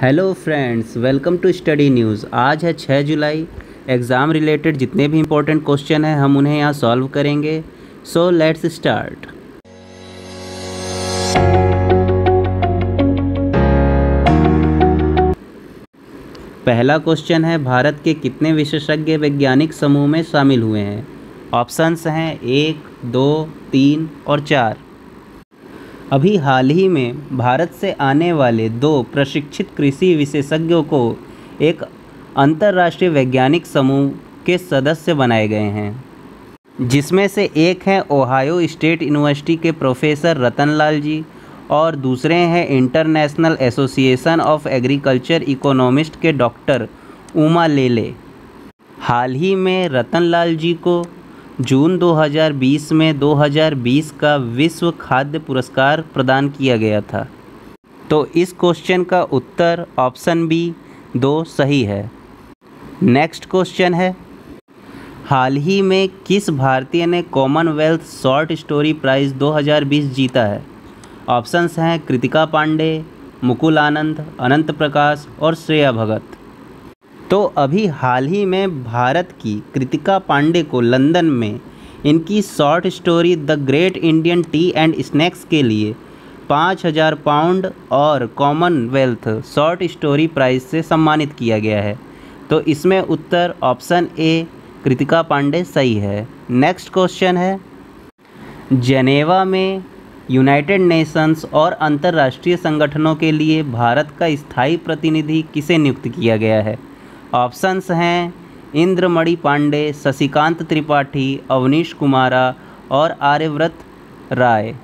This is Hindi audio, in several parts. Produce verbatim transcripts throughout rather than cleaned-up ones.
Hello friends, welcome to study news. आज है छः जुलाई। एग्ज़ाम रिलेटेड जितने भी इम्पोर्टेंट क्वेश्चन हैं हम उन्हें यहाँ सॉल्व करेंगे। So let's start. पहला क्वेश्चन है, भारत के कितने विशेषज्ञ वैज्ञानिक समूह में शामिल हुए हैं? ऑप्शंस हैं एक, दो, तीन और चार। अभी हाल ही में भारत से आने वाले दो प्रशिक्षित कृषि विशेषज्ञों को एक अंतर्राष्ट्रीय वैज्ञानिक समूह के सदस्य बनाए गए हैं, जिसमें से एक हैं ओहायो स्टेट यूनिवर्सिटी के प्रोफेसर रतनलाल जी और दूसरे हैं International Association of Agriculture Economist के डॉक्टर उमा लेले। हाल ही में रतनलाल जी को जून दो हज़ार बीस में दो हज़ार बीस का विश्व खाद्य पुरस्कार प्रदान किया गया था। तो इस क्वेश्चन का उत्तर ऑप्शन बी दो सही है। नेक्स्ट क्वेश्चन है, हाल ही में किस भारतीय ने कॉमनवेल्थ शॉर्ट स्टोरी प्राइज़ दो हज़ार बीस जीता है? ऑप्शंस हैं कृतिका पांडे, मुकुल आनंद, अनंत प्रकाश और श्रेया भगत। तो अभी हाल ही में भारत की कृतिका पांडे को लंदन में इनकी short story the great Indian tea and snacks के लिए पाँच हज़ार पाउंड और कॉमनवेल्थ शॉर्ट स्टोरी प्राइज़ से सम्मानित किया गया है। तो इसमें उत्तर ऑप्शन ए कृतिका पांडे सही है। नेक्स्ट क्वेश्चन है, जेनेवा में यूनाइटेड नेशंस और अंतर्राष्ट्रीय संगठनों के लिए भारत का स्थायी प्रतिनिधि किसे नियुक्त किया गया है? ऑप्शंस हैं इंद्रमणि पांडे, शशिकांत त्रिपाठी, अवनीश कुमारा और आर्यव्रत राय।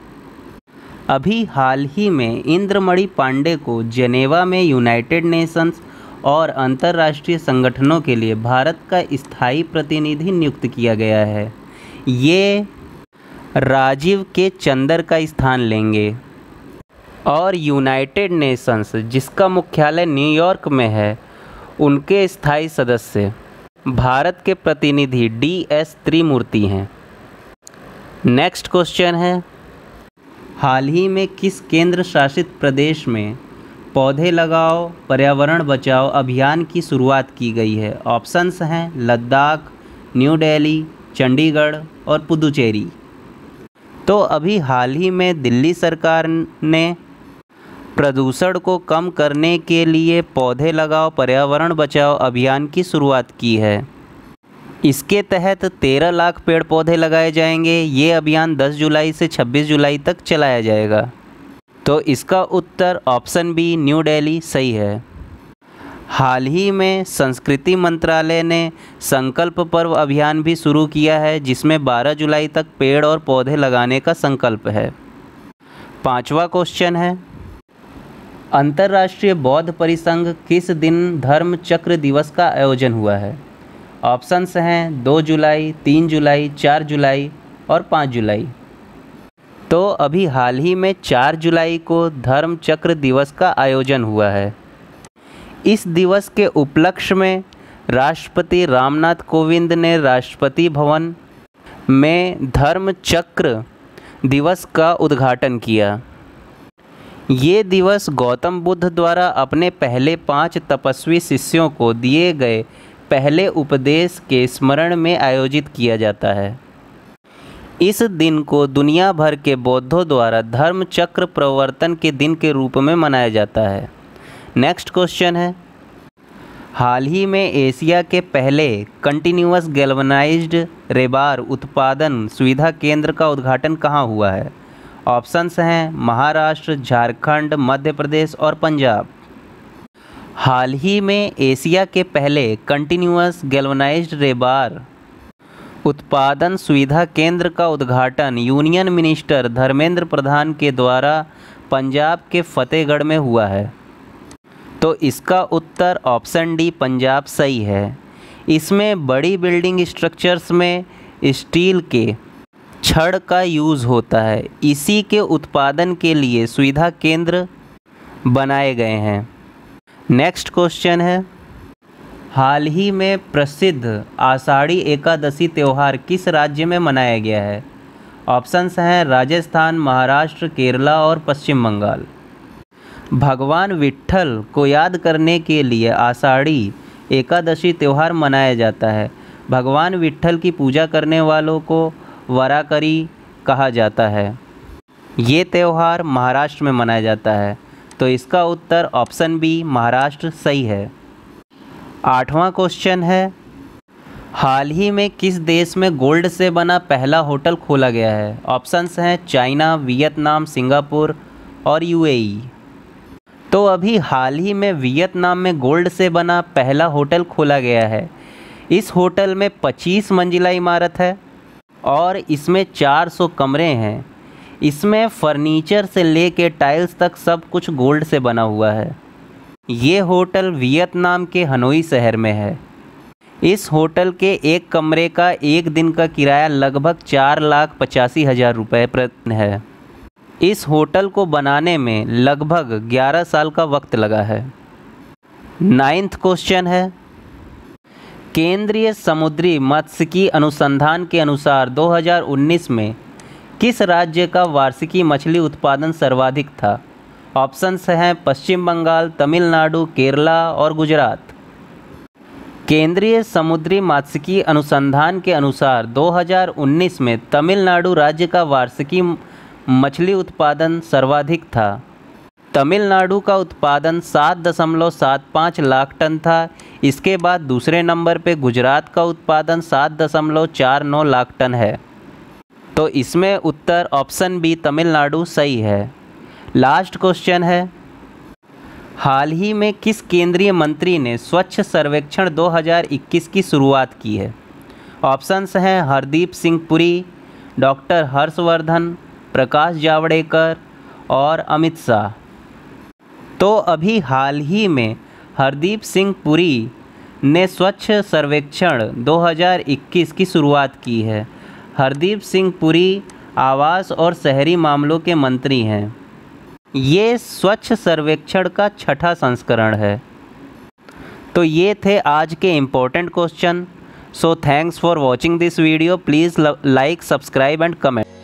अभी हाल ही में इंद्रमणि पांडे को जेनेवा में यूनाइटेड नेशंस और अंतर्राष्ट्रीय संगठनों के लिए भारत का स्थायी प्रतिनिधि नियुक्त किया गया है। ये राजीव के चंदर का स्थान लेंगे और यूनाइटेड नेशंस, जिसका मुख्यालय न्यूयॉर्क में है, उनके स्थायी सदस्य भारत के प्रतिनिधि डी एस त्रिमूर्ति हैं। नेक्स्ट क्वेश्चन है, हाल ही में किस केंद्र शासित प्रदेश में पौधे लगाओ पर्यावरण बचाओ अभियान की शुरुआत की गई है? ऑप्शंस हैं लद्दाख, न्यू दिल्ली, चंडीगढ़ और पुदुचेरी। तो अभी हाल ही में दिल्ली सरकार ने प्रदूषण को कम करने के लिए पौधे लगाओ पर्यावरण बचाओ अभियान की शुरुआत की है। इसके तहत तेरह लाख पेड़ पौधे लगाए जाएंगे। ये अभियान दस जुलाई से छब्बीस जुलाई तक चलाया जाएगा। तो इसका उत्तर ऑप्शन बी न्यू दिल्ली सही है। हाल ही में संस्कृति मंत्रालय ने संकल्प पर्व अभियान भी शुरू किया है, जिसमें बारह जुलाई तक पेड़ और पौधे लगाने का संकल्प है। पांचवा क्वेश्चन है, अंतर्राष्ट्रीय बौद्ध परिसंघ किस दिन धर्म चक्र दिवस का आयोजन हुआ है? ऑप्शंस हैं दो जुलाई, तीन जुलाई, चार जुलाई और पाँच जुलाई। तो अभी हाल ही में चार जुलाई को धर्म चक्र दिवस का आयोजन हुआ है। इस दिवस के उपलक्ष्य में राष्ट्रपति रामनाथ कोविंद ने राष्ट्रपति भवन में धर्म चक्र दिवस का उद्घाटन किया। ये दिवस गौतम बुद्ध द्वारा अपने पहले पांच तपस्वी शिष्यों को दिए गए पहले उपदेश के स्मरण में आयोजित किया जाता है। इस दिन को दुनिया भर के बौद्धों द्वारा धर्म चक्र प्रवर्तन के दिन के रूप में मनाया जाता है। नेक्स्ट क्वेश्चन है, हाल ही में एशिया के पहले कंटिन्यूअस गैल्वनाइज्ड रेबार उत्पादन सुविधा केंद्र का उद्घाटन कहाँ हुआ है? ऑप्शंस हैं महाराष्ट्र, झारखंड, मध्य प्रदेश और पंजाब। हाल ही में एशिया के पहले कंटिन्यूअस गैल्वनाइज्ड रेबार उत्पादन सुविधा केंद्र का उद्घाटन यूनियन मिनिस्टर धर्मेंद्र प्रधान के द्वारा पंजाब के फतेहगढ़ में हुआ है। तो इसका उत्तर ऑप्शन डी पंजाब सही है। इसमें बड़ी बिल्डिंग स्ट्रक्चर्स में स्टील के छड़ का यूज़ होता है। इसी के उत्पादन के लिए सुविधा केंद्र बनाए गए हैं। नेक्स्ट क्वेश्चन है, हाल ही में प्रसिद्ध आषाढ़ी एकादशी त्यौहार किस राज्य में मनाया गया है? ऑप्शंस हैं राजस्थान, महाराष्ट्र, केरला और पश्चिम बंगाल। भगवान विट्ठल को याद करने के लिए आषाढ़ी एकादशी त्यौहार मनाया जाता है। भगवान विट्ठल की पूजा करने वालों को वराकरी कहा जाता है। ये त्यौहार महाराष्ट्र में मनाया जाता है, तो इसका उत्तर ऑप्शन बी महाराष्ट्र सही है। आठवां क्वेश्चन है, हाल ही में किस देश में गोल्ड से बना पहला होटल खोला गया है? ऑप्शंस हैं चाइना, वियतनाम, सिंगापुर और यूएई। तो अभी हाल ही में वियतनाम में गोल्ड से बना पहला होटल खोला गया है। इस होटल में पच्चीस मंजिला इमारत है और इसमें चार सौ कमरे हैं। इसमें फर्नीचर से लेके टाइल्स तक सब कुछ गोल्ड से बना हुआ है। ये होटल वियतनाम के हनोई शहर में है। इस होटल के एक कमरे का एक दिन का किराया लगभग चार लाख पचासी हज़ार रुपये प्रति है। इस होटल को बनाने में लगभग ग्यारह साल का वक्त लगा है। नाइन्थ क्वेश्चन है, केंद्रीय समुद्री मात्स्यिकी अनुसंधान के अनुसार दो हज़ार उन्नीस में किस राज्य का वार्षिकी मछली उत्पादन सर्वाधिक था? ऑप्शंस हैं पश्चिम बंगाल, तमिलनाडु, केरला और गुजरात। केंद्रीय समुद्री मात्स्यिकी अनुसंधान के अनुसार दो हज़ार उन्नीस में तमिलनाडु राज्य का वार्षिकी मछली उत्पादन सर्वाधिक था। तमिलनाडु का उत्पादन सात दशमलव सात पाँच लाख टन था। इसके बाद दूसरे नंबर पे गुजरात का उत्पादन सात दशमलव चार नौ लाख टन है। तो इसमें उत्तर ऑप्शन बी तमिलनाडु सही है। लास्ट क्वेश्चन है, हाल ही में किस केंद्रीय मंत्री ने स्वच्छ सर्वेक्षण दो हज़ार इक्कीस की शुरुआत की है? ऑप्शंस हैं हरदीप सिंह पुरी, डॉक्टर हर्षवर्धन, प्रकाश जावड़ेकर और अमित शाह। तो अभी हाल ही में हरदीप सिंह पुरी ने स्वच्छ सर्वेक्षण दो हज़ार इक्कीस की शुरुआत की है। हरदीप सिंह पुरी आवास और शहरी मामलों के मंत्री हैं। ये स्वच्छ सर्वेक्षण का छठा संस्करण है। तो ये थे आज के important question. So thanks for watching this video. Please like, subscribe and comment.